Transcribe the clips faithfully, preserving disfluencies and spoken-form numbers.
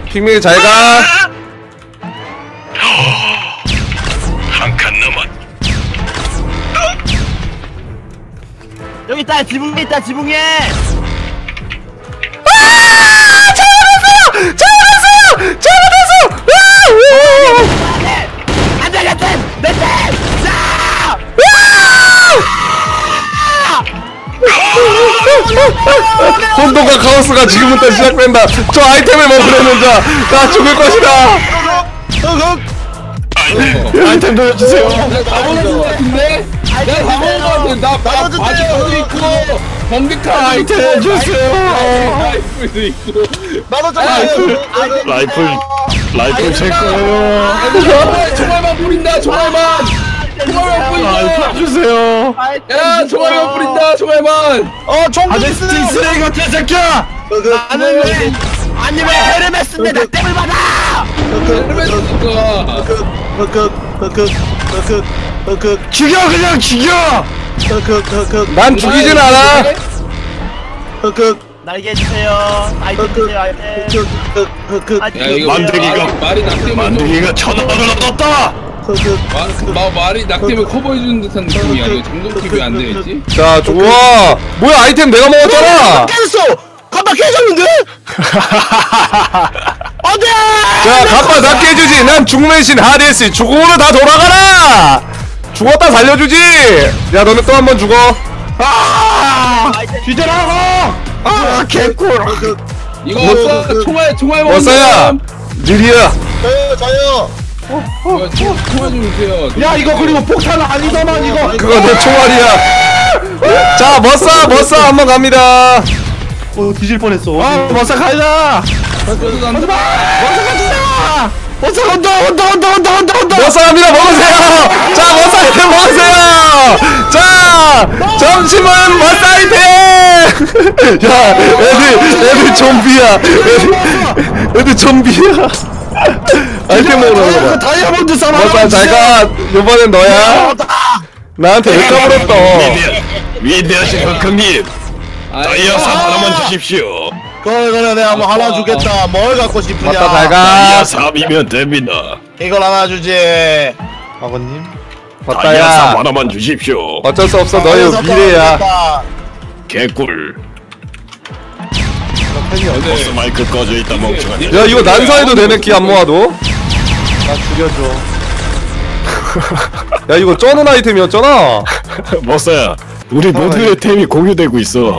핑맨이 잘가. 한 칸 남았. 여기 있다. 지붕에 있다. 지붕에. 아! 잘못했어요! 잘못했어요! 잘못했어! 안돼 내 템! 내 템! 자! 혼돈과 카오스가 지금부터 시작된다. 저 아이템을 먹으려는 자, 나 죽을 것이다. 아이템 돌려주세요. 다 먹은 거 같은데? 내가 다 먹은 거 같은데? 나 바지 바지 있고 번개칼 아이템 주세요. 라이플도 있고 나도 좀 라이플 라이플 제 거예요. 총알, 총알만 뿌린다 총알만 총알만 뿌린다 주세요. 야 총알만 뿌린다 총알만 어총 아저씨 쓰레기 같은 새끼야. 나는 왜 아니 왜 헤르메스인데 나 땜을 받아! 헤르메스니까 죽여 그냥 죽여. 흑흑흑흑흑흑흑 난 죽이진 않아. 날개 해주세요. 아이템 주세요. 아이템. 흑흑흑흑 아이템. 야 이거 만들기가- 말이 낙템을 만들기가 천 원을 얻었다. 마, 말이 낙템을 커버해주는 듯한 느낌이야. 이거 정동킥 왜 안 되겠지? 자 좋아. 뭐야 아이템 내가 먹었잖아. 깨졌어! 깜빡 깨졌는데? 안돼! 자 갑바 낫게 해주지. 난 죽맨신 하데스 죽음으로 다 돌아가라. 죽었다 살려주지. 야 너네 또 한 번 죽어. 아 뒤져라고. 아 개꿀. 이거 뭐- 없어 총알 총알 먹는 머싸야 사람 느리야. 저요 저요 이거 총- 총알 좀 주세요. 야 이거 그리고 폭탄 아니더만 이거. 그거 내 총알이야. 자 머싸 머싸 한번 갑니다. 어 뒤질 뻔했어 아 머싸 가자. 저도 안 돼. 머싸 온다 온다 온다 온다 온다 온다. 머싸 갑니다. 먹으세요. 자 머싸 아이템 먹으세요. 자 점심은 머싸 아이템. 야 애들 애들 좀비야. 애들, 애들 좀비야. 아이템 먹으러 가. 다이아몬드 싸마. 머싸 잘가. 이번엔 너야. 나한테 왜 까불었어. 위대하신 흑흑님, 다이아 삼 하나만 주십시오. 그래 그래 내가 뭐 하나 주겠다 뭘 갖고 싶으냐 맞다 잘가. 다이아 삼이면 됩니다. 이걸 하나 주지 아버님. 다이아 삼 맞다야. 하나만 주십시오. 어쩔 수 없어. 너의 미래야. 개꿀. 네. 버스 마이크 꺼져 있다 멍청하니. 야 이거 난사해도 되네. 키 안 모아도. 나 죽여줘 야 이거 쩌는 아이템이었잖아. 머싸야, 우리 모두의 템이 공유되고 있어.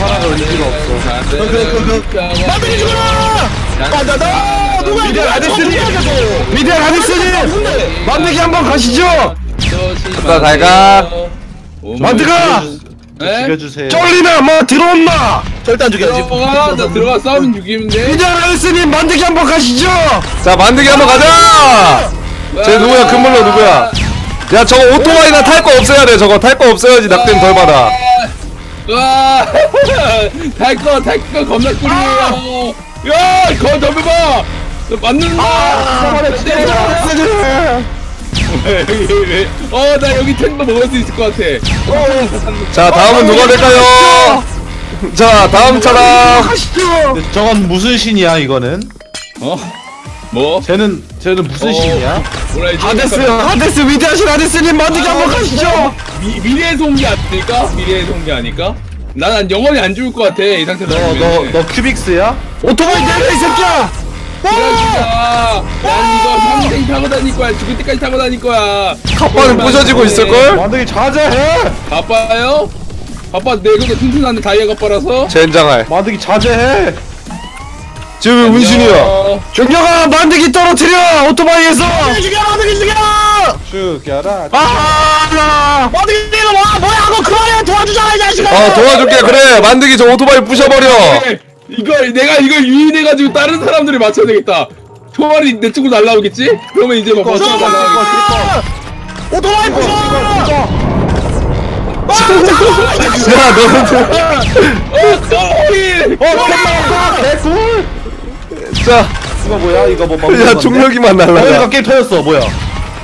만들이 죽어라! 만다다! 누가 미대 아디스님! 미대 아디스님! 만들기 한번 가시죠! 자, 잘 가. 만들가! 네? 죽여주세요 쫄리나 뭐 들어온나! 절대 안 죽여야지 들어가 나 들어가 싸우면 죽이면 돼. 미대 아디스님 만들기 한번 가시죠! 자 만들기 한번 가자! 쟤 누구야? 금물로 누구야? 야 저거 오토바이나 탈 거 없애야 돼. 저거 탈 거 없애야지 낙뎀 덜 받아. 와, 탈거 탈거 겁나 꿀이에요. 야, 거 덤벼봐. 맞는다. 어, 나 여기 텐도 먹을 수 있을 것 같아. 자 다음은 누가 될까요? 자 다음 사람. 저건 무슨 신이야 이거는? 어? 뭐? 쟤는 쟤는 무슨 어. 신이야? 뭐라 해야지? 하데스 하데스 위대하신 하데스님 만들기 한번 가시죠! 미, 미래의 송기 아닐까? 미래의 송기 아닐까? 난 영원히 안 죽을 것 같아 이 상태로. 너 너 큐빅스야? 오토바이 내려 이 새끼야! 그러니까 난 이거 평생 타고 다닐 거야. 죽을 때까지 타고 다닐 거야. 갑바는 부셔지고 있을걸? 만들기 자제해! 바빠요? 바빠 내가 튼튼한데 다이아 갑바라서. 젠장할. 만들기 자제해! 지금 운신이야. 어, 경력아 만들기 떨어뜨려 오토바이에서. 죽여 만들기 죽여! 죽여라 아! 만들기 내가 뭐 뭐야 하고 그만해 도와주잖아 이 자식아! 어 도와줄게. 그래 만들기 저 오토바이 부셔버려. 이걸 내가 이걸 유인해가지고 다른 사람들이 맞춰야 되겠다. 총알이 내 쪽으로 날라오겠지? 그러면 이제 막 버스가 날라오겠지. 오토바이 부셔! 야 너는 어, 커피! 어 개꿀! 자. 이거 뭐야 이거 뭐 먹는 야 건데? 중력이만 어 이거 날라가. 게임 터졌어 뭐야? 야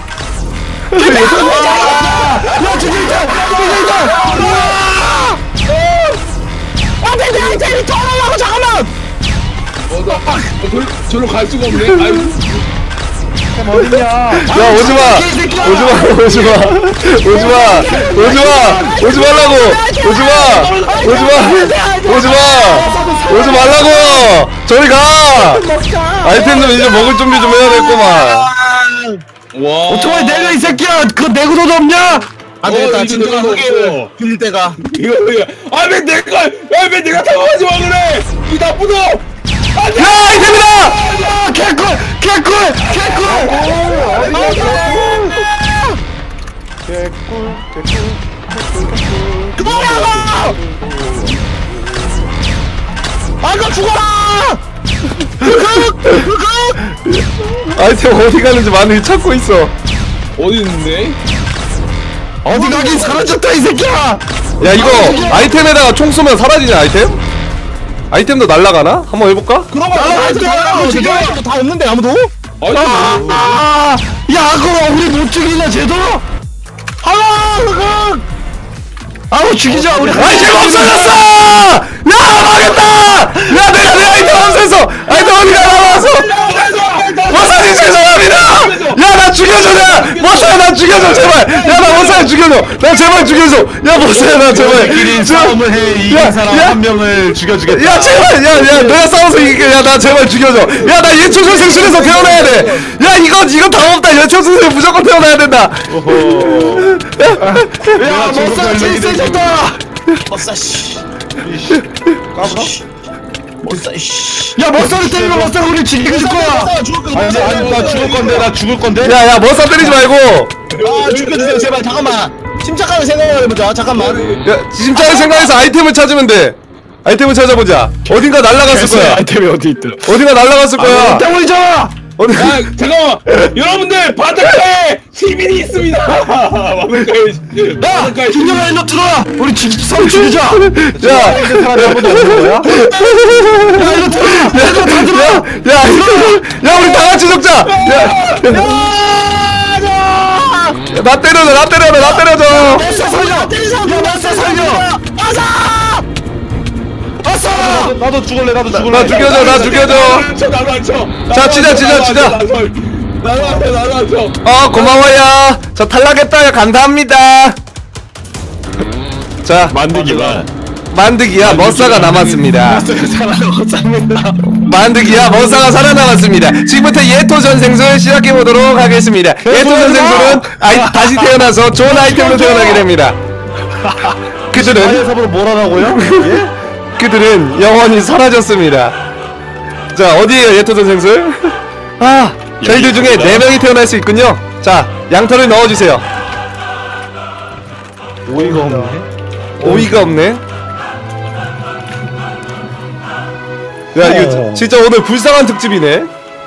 죽일자 죽일자. 안돼 내 아이템이 더 날라고 잠깐만! 어, 나, 어, 저, 저로 갈 수가 없네. 아유, 템 어딨냐? 야 오지마 오지마 오지마 오지마 오지마 오지 말라고 오지마 오지마 오지마 오지 말라고 저리 가 아이템 좀 이제 먹을 준비 좀 해야 될거만 와. 오토바이 내가 이 새끼야. 그거 내구도도 없냐? 안 되겠다. 어, 진짜 이거 그게 빌릴 때가. 이거 뭐야? 아, 왜 내가, 아, 왜 내가 타고가지 마 그래? 이 나쁜 놈! 안 돼! 야 아이템이다 아, 개꿀, 개꿀, 개꿀. 개꿀 개꿀. 그만하고. 아, 이거 죽어라. 아이템 어디 가는지 마늘이 찾고 있어 어디 있는데? 어디 가긴 사라졌다 이 새끼야. 야 이거 아이템에다가 총 쏘면 사라지냐 아이템? 아이템도 날라가나? 한번 해볼까? 그런 거 날라갔어. 지금 다 없는데 아무도? 아이템 뭐? 아, 야, 그거 우리 못 죽이냐 쟤도? 아, 그거. 아우 죽이자 우리. 아이템 없어졌어! 야 망했다! 야 내가 내 아이템 없애서 아이템 어디가 나와서 머사님 죄송합니다! 야 나 죽여줘 나! 머사야 나 죽여줘 제발! 야 나 머사야 죽여줘! 나 제발 죽여줘! 야 머사야 나 제발! 우리끼리 싸움을 해 이긴 야, 사람 야. 한 명을 죽여주겠다. 야 제발! 야 야 내가 싸워서 이길게 야 나 제발 죽여줘! 야 나 예초선 생술에서 태어나야 돼! 야 이거 이거 다 없다! 예초선 생 무조건 태어나야 된다! 야, 머싸 제일 세졌다. 버싸 씨. 까불어? 버싸 씨. 야, 머싸를 때리면 머싸 우리 죽여줄 거야. 아니 아니 나 죽을 건데 나 죽을 건데. 야야 머싸 때리지 말고! 아 죽여주세요 제발 잠깐만. 침착하게 생각을 해보자. 잠깐만. 야 진짜의 생각에서 아이템을 찾으면 돼! 아이템을 찾아보자! 어딘가 날라갔을 거야! 아이템이 어디 있더라. 어딘가 날라갔을 거야! 때문이잖아. 어디 야, 잠깐만! 여러분들, 바닷가에 시민이 있습니다! 바닷가에, 바닷가에 시민. 김영아 일로 들어와. 우리 죽 서로 죽이자. 야! 사람이 한 번도 없는 거야? 야, 일로 들어와. 일로 다 들어와. 야! 야 우리 다같이 죽자! 야! 야, 나 때려줘 나 때려줘 나 때려줘! 머싸 살려. 야, 머싸 살려. 왔어. 나도 죽을래 나도 죽을래. 나 죽여줘 나 죽여줘! 나도 안 쳐, 나도 안 쳐. 자, 치자, 치자, 치자. 나도 안 쳐, 나도 안 쳐. 어 고마워요! 저 탈락했다요 감사합니다! 자 만들기만. 만드기야 머싸가 남았습니다 살아남았습니다. 만드기야 머싸가 살아남았습니다 지금부터 예토 전생술 시작해보도록 하겠습니다 예토 전생술은 아이, 다시 태어나서 좋은 아이템으로 태어나게 됩니다 그들은 사이에서부터 뭘 하라고요? 예? 그들은 영원히 사라졌습니다 자 어디에요 예토 전생술? 아 저희들 중에 네 명이 태어날 수 있군요 자 양털을 넣어주세요 오이가 없네. 오이가 없네 야 이거 어. 진짜 오늘 불쌍한 특집이네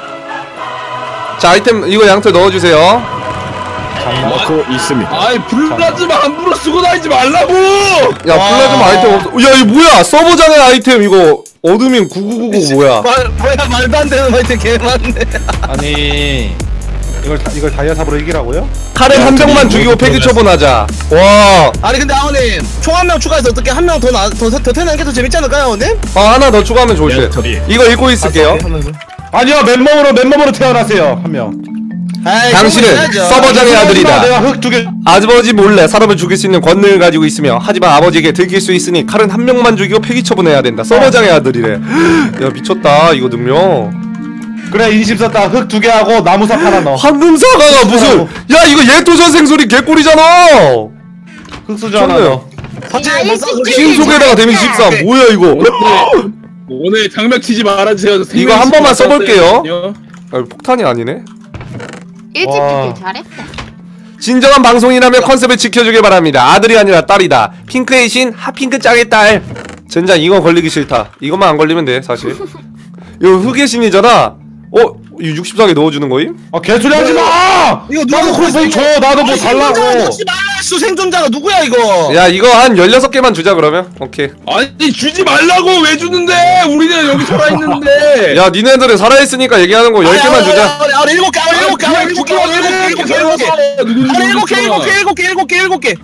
자 아이템 이거 양털 넣어주세요 넣고 있습니다. 아이, 플라즈마 함부로 쓰고 다니지 말라고! 야 플라즈마 아이템 없어 야 이거 뭐야 서버장의 아이템 이거 어둠인 구구구구 뭐야 말 뭐야 말도 안 되는 아이템 개 많네. 아니 이걸 다, 이걸 다이아 삽으로 이기라고요? 칼은 한 병만 죽이고 폐기 처분하자 와 아니 근데 아버님 총 한 명 추가해서 어떻게 한 명 더더 태어나는 게 더 재밌지 않을까요, 아버님? 어, 하나 더 추가하면 좋을 듯 털이. 이거 읽고 있을게요 아니요 맨몸으로 맨몸으로 태어나세요 한 명. 당신은 서버장의 아들이다 내가 흙 두 개. 아버지 몰래 사람을 죽일 수 있는 권능을 가지고 있으며 하지만 아버지에게 들킬 수 있으니 칼은 한 명만 죽이고 폐기 처분해야 된다 서버장의 아들이래 야 미쳤다 이거 능력 그래 인심 썼다. 흙 두 개 하고 나무삽 하나 넣어. 황금사과가 무슨 야 이거 예토전생 소리 개꿀이잖아 흙수저 하나 좋네요 넣어. 신속에다가 데미지 십삼 뭐야 이거 오늘 장벽 치지 말아주세요. 이거 한 번만 써볼게요. 아, 폭탄이 아니네 일찍 와. 죽길 잘했다. 진정한 방송이라면 컨셉을 지켜주길 바랍니다 아들이 아니라 딸이다 핑크의 신 핫핑크 짱의 딸 젠장 이거 걸리기 싫다 이것만 안 걸리면 돼 사실 이거 흑의 신이잖아 어? 이거 육십사 개 넣어주는 거임? 아 개소리 하지 마. 이거 나도 콜포인 줘. 나도 뭐 달라고. 수 생존자가 누구야 이거? 야 이거 한 열여섯 개만 주자 그러면 오케이 아니 주지 말라고 왜 주는데? 우리는 여기 살아있는데. 야 니네들은 살아있으니까 얘기하는 거 열 개만 주자 아, 일곱 개, 아, 일곱 개, 아, 일곱 개, 아, 일곱 개, 일곱 개, 일곱 개. 아, 일곱 개, 일곱 개, 일곱 개, 일곱 개, 일곱 개.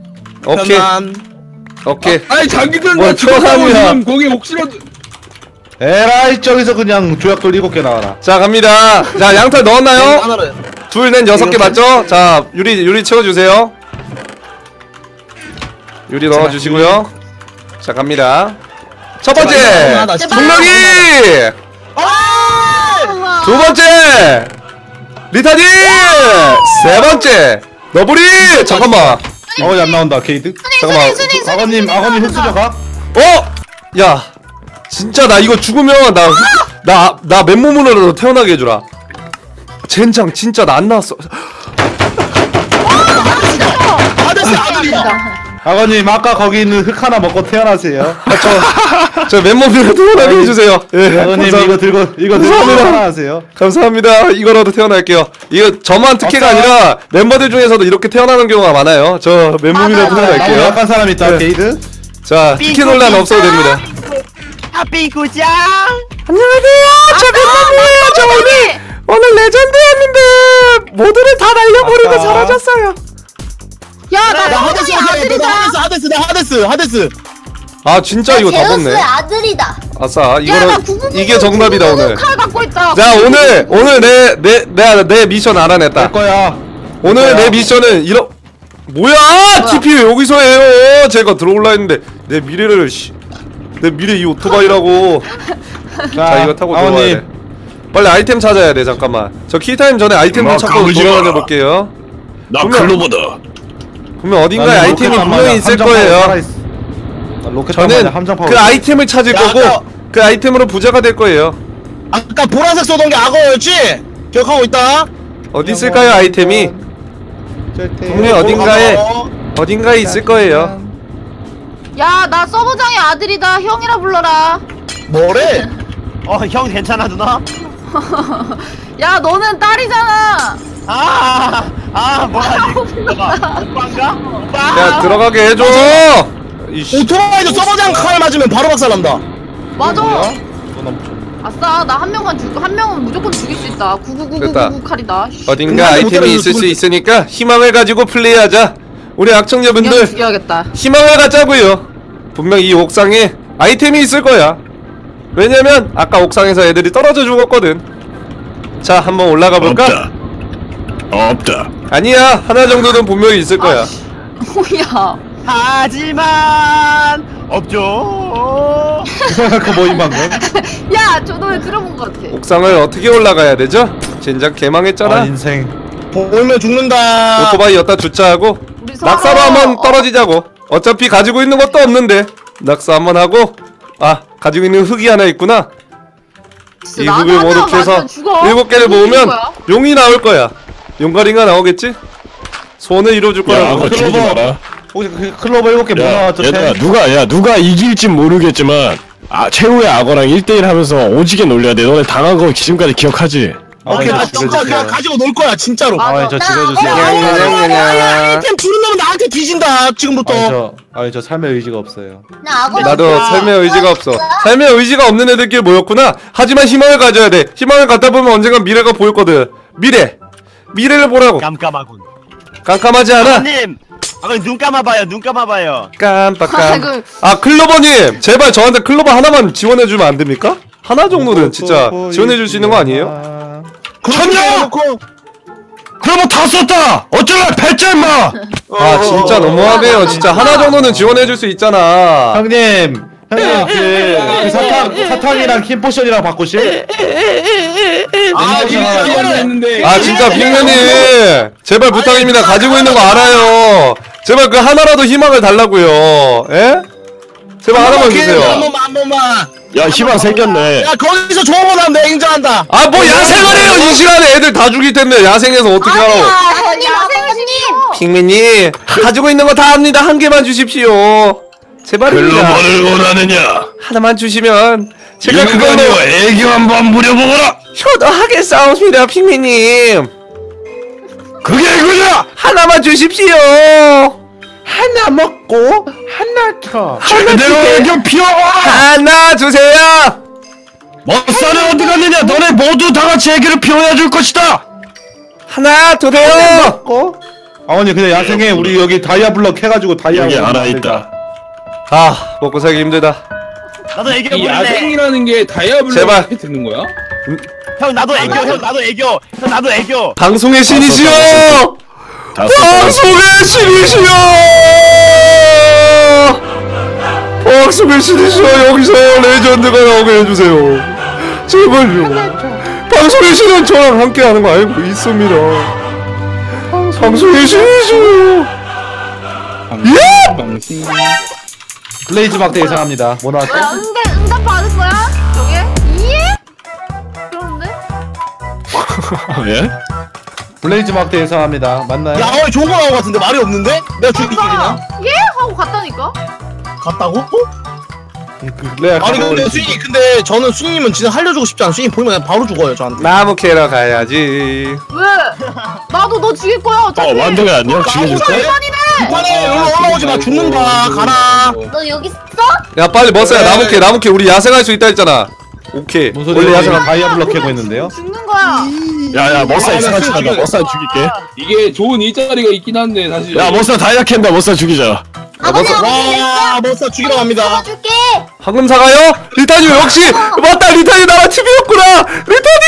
오케이 오케이 아니 자기들 뭘 나 죽었다고 천함이야. 지금 거기 혹시라도 에라이 저기서 그냥 조약돌 일곱 개 나와라. 자 갑니다. 자 양털 넣었나요? 하나를. 둘 넷 여섯 개 맞죠? 자 유리 유리 채워주세요. 유리 넣어주시고요. 자 갑니다. 첫 번째 동력이. 두 번째 리타디. 세 번째 너브리. 잠깐만. 어이 안 나온다 게이드. 잠깐만. 아버님 아버님 흡수자 가. 어? 야 진짜 나 이거 죽으면 나 나 나 맨몸으로 태어나게 해주라. 젠장 진짜 나 안 나왔어. 아버님 아까 거기 있는 흙 하나 먹고 태어나세요. 저, 저 맨몸으로 태어나게 해주세요. 예, 아버님 감사합니다. 이거 들고 이거 들고 감사합니다. 태어나세요. 감사합니다. 이거라도 태어날게요. 이거 저만 특혜가 없어요? 아니라 멤버들 중에서도 이렇게 태어나는 경우가 많아요. 저 맨몸이라도 나보다 태어날게요. 약한 사람 있다 네. 게이드. 자 특혜 논란 없어도 됩니다. 삐꾸짱. 안녕하세요. 저 맨몸이에요. 저 오늘 오늘 레전드였는데 모두를 다 날려버리고 아까. 사라졌어요. 야나 나 하데스 너의 아들이다. 하데스 하데스 나 하데스 하데스 아 진짜 이거 다 제우스의 뽑네. 아들이다. 아싸 야나 이거는 구구구구 이게 정답이다 오늘. 칼 갖고 있다. 자 오늘 오늘 내 내 내가 내 미션 알아냈다. 할 거야. 오늘 내 미션은 이런 뭐야 티피 왜 여기서 해요? 제가 들어올라 했는데 내 미래를 씨. 내 미래 이 오토바이라고. 자 이거 타고 들어와야 돼. 빨리 아이템 찾아야 돼. 잠깐만 저 키타임 전에 아이템 좀 엄마, 찾고 가보지 돌아다녀 마라. 볼게요. 나 분명- 클로버다. 분명 어딘가에 아이템이 분명히 있을 거예요. 로켓 저는 함정파워. 그 아이템을 찾을 야, 거고 아까- 그 아이템으로 부자가 될 거예요. 아까 보라색 쏘던 게 악어였지? 기억하고 있다? 어디 있을까요 아이템이? 분명히 어딘가에 어딘가에 있을 거예요. 야나 서버장의 아들이다. 형이라 불러라. 뭐래? 어 형 괜찮아 누나? 야 너는 딸이잖아. 아아 뭐하지? 오빠인가? 오빠. 야 들어가게 해줘. 이씨. 오토바이도 서버장 칼 맞으면 바로 박살난다. 맞아. 아싸 나 한 명만 죽 한 명은 무조건 죽일 수 있다. 됐다. 구구구구구 칼이다. 어딘가 근데 아이템이 못하면 있을 수 누굴- 있으니까 희망을 가지고 플레이하자. 우리 그냥 악청자분들 죽여야겠다. 희망을 갖자고요. 분명 이 옥상에 아이템이 있을 거야. 왜냐면 아까 옥상에서 애들이 떨어져 죽었거든. 자 한번 올라가 볼까? 없다. 없다. 아니야 하나 정도는 분명히 있을 거야. 뭐야? 하지만 없죠. 그 뭐임 방금? 야, 저 노래 들어본 것 같아. 옥상을 어떻게 올라가야 되죠? 젠장 개망했잖아. 아 인생. 보면 죽는다. 오토바이 였다 주차하고 우리 서로- 낙사로 한번 어. 떨어지자고. 어차피 가지고 있는 것도 없는데 낙사 한번 하고. 아 가지고 있는 흙이 하나 있구나. 진짜 이 나도 흙을 하나 모독해서 맞으면 죽어. 일곱 개를 죽는 모으면 거야. 용이 나올 거야. 용가리가 나오겠지? 소원을 이뤄줄 야, 거라고. 아까 죽이지 마라. 혹시 그 클로버 일곱 개 뭐 야, 나왔죠? 얘들아, 누가, 야, 누가 이길진 모르겠지만, 아, 최후의 악어랑 일 대일 하면서 오지게 놀려야 돼. 너네 당한 거 지금까지 기억하지? 오케이, 나 진짜 그냥 가지고 놀 거야, 진짜로. 아, 아니 저 나 죽여주세요. 악어 아니 아이템 주는 놈은 나한테 뒤진다, 지금부터. 저 아니 저 삶의 의지가 없어요. 나 악어. 나도 삶의 의지가 없어. 삶의 의지가 없는 애들끼리 모였구나. 하지만 희망을 가져야 돼. 희망을 갖다 보면 언젠간 미래가 보일 거든. 미래. 미래를 보라고. 깜깜하군. 깜깜하지 않아? 님, 아, 눈 감아봐요. 눈 감아봐요. 깜빡깜. 아이고. 아 클로버님, 제발 저한테 클로버 하나만 지원해주면 안 됩니까? 하나 정도는 진짜 지원해줄 수 있는 거 아니에요? 천녀! 클로버 다 썼다. 어쩔래 배짜 임마. 아 진짜 너무하네요. 진짜 하나 정도는 지원해줄 수 있잖아. 형님. 형님 그, 그 사탕 사탕이랑 킴 포션이랑 바꾸실? 아, 이거 했는데. 아 진짜 빅맨님 제발 부탁입니다. 가지고 있는 거 알아요. 제발 그 하나라도 희망을 달라고요. 에? 제발 하나만 한 주세요. 번만, 한 번만. 야, 희망 생겼네. 야, 거기서 좋은 거 나면 내가 인정한다. 아 뭐 야생을 해요. 이 시간에 애들 다 죽일 텐데 야생에서 어떻게 하라고. 아버님, 아버님. 빅맨님 가지고 있는 거 다 합니다. 한 개만 주십시오. 제발입니다. 글로벌을 원하느냐? 하나만 주시면 제가 그걸로 인간이여, 애교 한번 부려보거라! 효도하겠사옵니다. 빅맨님 그게 이거냐! 하나만 주십시오. 하나 먹고 하나 더. 제대로 애교 피워봐라! 하나 주세요. 머싸는 어디 갔느냐? 너네 모두 다 같이 애교를 피워야 줄 것이다! 하나 주세요. 먹고. 아버님 그냥 야생에 우리 여기 다이아 블럭 해가지고 다이아. 여기 블럭 하나 만들자. 있다. 아 먹고 살기 힘들다. 나도 애교 이 부릴래. 야생이라는 게 다이아블로 제발. 이렇게 듣는 거야? 형 나도 애교. 형 나도 애교. 형 나도 애교. 방송의 신이시여! 다 썼다. 방송의 신이시여! 방송의 신이시여, 여기서 레전드가 나오게 해주세요. 제발요. 방송의 신은 저랑 함께하는 거 알고 있습니다. 방송의 신이시여. 예! 방신. 블레이즈 막대 예상합니다. 뭐 나왔어? 야, 응답, 응답 받은 거야? 저게? 예? 그런데? 예? 블레이즈 막대 예상합니다. 맞나요? 야 어, 좋은 거 나온 거 같은데 말이 없는데? 내가 죽일게 그냥. 예? 하고 갔다니까? 갔다고? 어? 레아 아니 근데 수인이 근데 저는 수인님은 진짜 살려주고 싶지 않아. 수인이 보이면 그냥 바로 죽어요 저한테. 나무 캐러 가야지. 왜? 나도 너 죽일 거야 어 어차피. 완전히 안녕 죽여줄까? 이판에 여기로 올라오지 마. 죽는다. 가라. 너 여기 있어? 야 빨리 머싸야 나무 캐 나무 캐 우리 야생할 수 있다 했잖아. 오케이. 무슨 원래 소리야? 야생. 다이아블로 캐고 있는데요? 죽는 거야. 야야 머싸 아, 나 이상하지 지금 마라. 머싸 죽일게. 이게 좋은 일자리가 있긴 한데 사실. 야 머싸 다이아 캔다. 머싸 죽이자. 아버지 머싸- 아버지 와 멋사 죽이러 갑니다. 잡아줄게. 황금사가요? 리타님 역시 맞다 리타님 나랑 팀이었구나. 리타님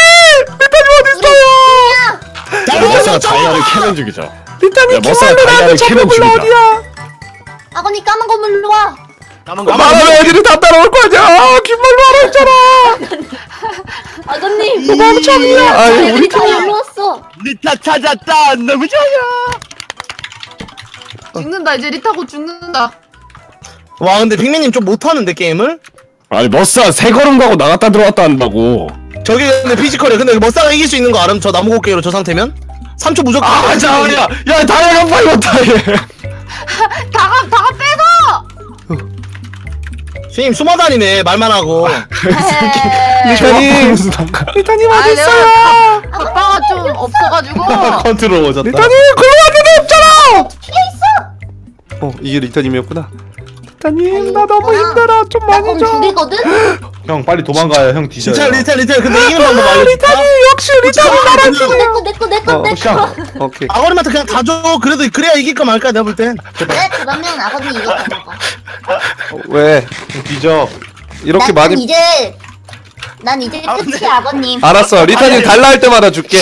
리타님 어딨어요? 야 머싸가 다이아를 캐는 죽이자. 리타님 야, 머싸가 키말로 다이아를 나한테 캐는 잡혀볼라 죽이자. 어디야? 아버님 까만 건물로 와. 말하면 애들이 다 따라올 거 아니야. 아, 귓말로 하라 했잖아. 아버님. 너 멍청이야. 아니 우리 다 일로 왔어. 리타 찾았다. 너무 좋아요. 죽는다 이제 리타고 죽는다. 와 근데 빅맨님 좀 못하는데 게임을? 아니 머싸 세 걸음 가고 나갔다 들어왔다 한다고. 저기 근데 피지컬이야. 근데 멋사가 이길 수 있는 거 알음? 저 나무 곡괭이로 저 상태면? 삼 초 무조건. 아 잠깐만요. 야 다이아가 빨렸다 얘. 다가 다가 빼고. 수님 수마다니네 말만 하고. 리타님 무슨 상관? 리타님 아, 어딨어요? 내가 가빠가 좀 없어가지고. 컨트롤 오졌다. 리타님 글로 왔는데 없잖아. 피해 있어. 어 이게 리타님이었구나. 리타님 나 너무 힘들어 좀 나 많이 그럼 줘. 죽이거든. 형 빨리 도망가요. 형 뒤져요. 진짜 리텔 리텔 근데 이기는 방법 알려줄까? 리타님 역시 리타님 나랑 팀. 내거 내거 내거 어, 내거. 오케이. 아버님한테 그냥 다 줘. 그래도 그래야 이길까 말까 내가 볼 땐. 그래 그러면 아버님 이거 다 먹어. 어, 왜 형 뒤져. 이렇게 난 많이? 이제 난 이제 끝이야 아버님. 알았어 리타님 달라 할 때마다 줄게.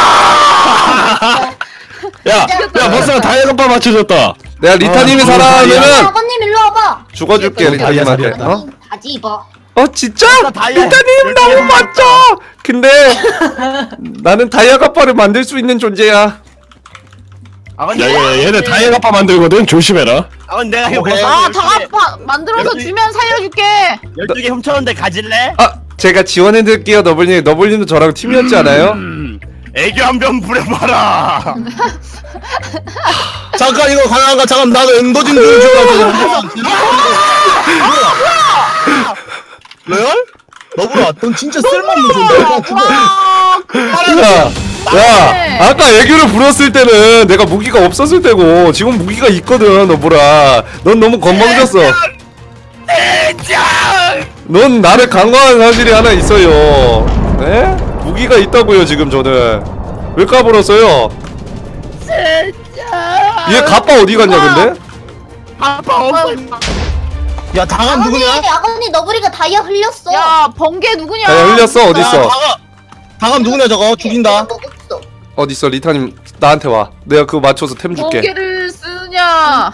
야야 머싸가 다이아 깜빡 맞춰줬다. 내가 리타님이 아, 살아나면은 아버님 일로 와봐. 죽어줄게 리타님한테. 다이아 어? 바지 입어. 어 진짜? 다이아- 리타님 너무 멋져. 근데 나는 다이아 갑바를 만들 수 있는 존재야. 아버님. 야, 야 얘네 다이아 깜빡 만들거든. 조심해라. 아버님 내가 형 오케이. 아 다가 만들어서 주면 살려줄게. 열두 개 훔쳤는데 가질래? 아 제가 지원해드릴게요 너블님. 너블님도 저랑 팀이었지 않아요? 음, 애교 한 병 부려봐라. 잠깐 이거 가능한가? 잠깐 나도 엔더진 좀 줘가지고. 레알? 너보라 넌 진짜 쓸모없는 존재야. 진짜. 야, 야, 아까 애교를 부렸을 때는 내가 무기가 없었을 때고 지금 무기가 있거든 너보라. 넌 너무 건방졌어. 넌 나를 강화한 사실이 하나 있어요. 네? 무기가 있다고요 지금 저는. 왜 까불었어요? 얘 가빠 어디 갔냐 근데? 아빠 없어. 야 당한 아버님 누구냐? 아버님 너구리가 다이아 흘렸어. 야 번개 누구냐? 야 흘렸어 어딨어? 당한 당한 누구냐 저거 죽인다. 먹었어. 어딨어 리타님 나한테 와. 내가 그거 맞춰서 템 줄게. 번개를 쓰냐?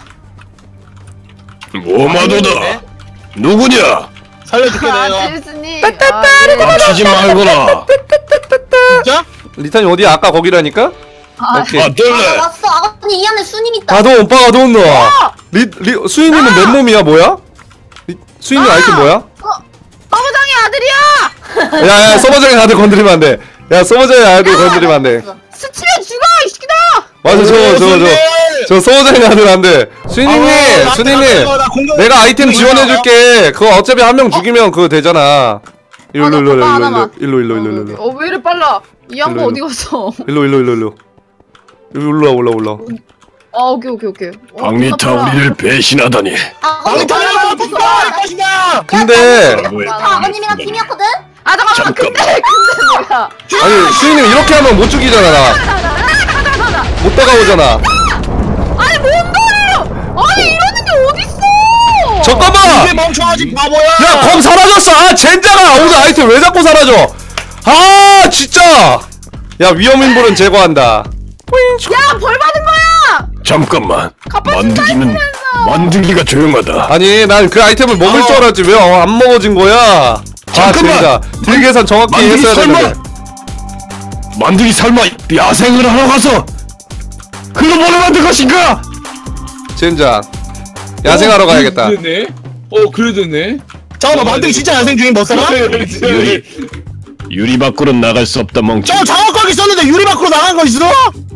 오마도다. 누구냐? 살려줄게 아 내가. 제스님. 아, 닥치지 말거라. 진짜? 리타님 어디야? 아까 거기라니까? 아, 오케이. 아 아 뜰래. 왔어 아버님 이 안에 순임 있다. 가도 오빠가 돈 넣어. 리, 리, 수인님은 맨몸이야 뭐야? 리, 수인님 아! 아이템 뭐야? 서부장의 아들이야. 야야 서버장의 아들 건드리면 안돼. 야 서버장의 아들 건드리면 안돼. 스치면 죽어 이 새끼다. 맞아 저거 저거 저거 저 서버장의 아들 안돼. 수인님 아, 수인님 나- 나 공격- 내가 아이템 이거 지원해줄게. 그거 어차피 한 명 죽이면 그거 되잖아. 일로 아, 나 일로 일로 가방 일로 하나만. 일로 일로 일로 일로 어왜 이래 빨라? 이 양반 일로, 어디 일로. 갔어? 일로 일로 일로 일로 일로 올라 올라 올라. 아 오케이 오케이 오케이. 어, 박리타 존나 빨라. 우리를 배신하다니. 아버님 당한 다이아 누구냐? 흘렸어. 이 것이냐? 근데 다 아버님이랑 팀이었거든. 아 잠깐만 근데 근데 뭐야? 아니 수인님 이렇게 하면 못 죽이잖아 나. 못 다가오잖아. 아니 뭔가요? 아니 이러는 게 어딨어? 잠깐만! 이게 멍청하지 바보야. 야, 검 사라졌어! 아, 젠장아! 오늘 아이템 왜 자꾸 사라져? 아, 진짜! 야, 위험인물은 제거한다. 야, 벌 받은 거야! 잠깐만. 만두기는 만두기가 조용하다. 아니, 난 그 아이템을 먹을 줄 알았지. 왜 안 먹어진 거야? 아, 잠깐만! 진짜. 딜 계산 정확히 만두기 했어야 설마 되는데. 만두기 설마 야생을 하러 가서 그거 뭐로 만들 것인가? 젠장. 야생하러 가야겠다. 그랬네. 어 그래도네. 잠깐만 만들기 진짜 야생 중인 멋사가? 유리 유리 밖으로 나갈 수 없다 멍청. 저 장학각이 썼는데 유리 밖으로 나간 거 있어?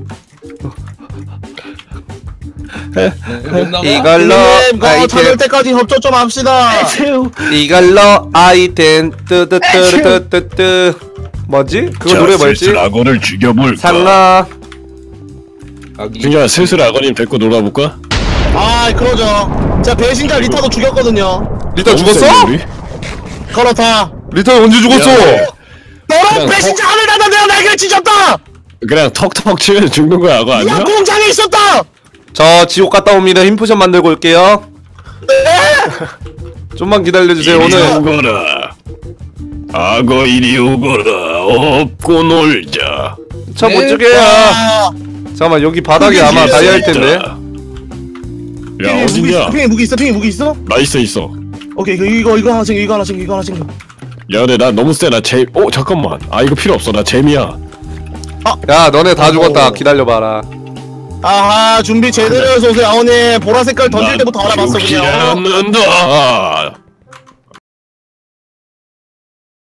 이걸로 이거 찾을 아이템 때까지 협조 좀 합시다. 이걸로 아이템 뜨뜨뜨뜨뜨뜨 뭐지? 그거 노래 뭐였지? 슬슬 악어를 죽여볼까? 상아 준야 슬슬 악어님 데리고 놀아볼까? 아 그러죠. 자 배신자 리타도 죽였거든요. 리타 죽었어? 너무 센데, 우리? 그렇다. 리타 언제 죽었어? 야, 너랑 배신자 하늘 나다 내가 날개를 찢었다. 그냥 턱턱 치면 죽는 거야 악어 아니야? 야 공장에 있었다. 저 지옥 갔다 옵니다. 힘포션 만들고 올게요. 좀만 기다려주세요. 이리 오늘 오거라. 악어 이리 오거라. 업고 놀자. 저 못 죽여요. 아, 잠깐만 여기 바닥이 아마 다이아일 텐데. 야 어딨냐? 핑이 무기 있어? 핑이 무기 있어? 나 있어 있어. 오케이 이거 이거 이거 하나 챙겨 이거 하나 챙겨 이거 하나 챙겨. 야 근데 나 너무 세. 나 제.. 어 잠깐만. 아 이거 필요 없어. 나 재미야. 야 너네 다 어. 죽었다. 기다려봐라. 아하 준비 제대로 해서 오세요 아오님. 보라 색깔 던질 때부터 알아봤어 죽지 그냥. 않는다.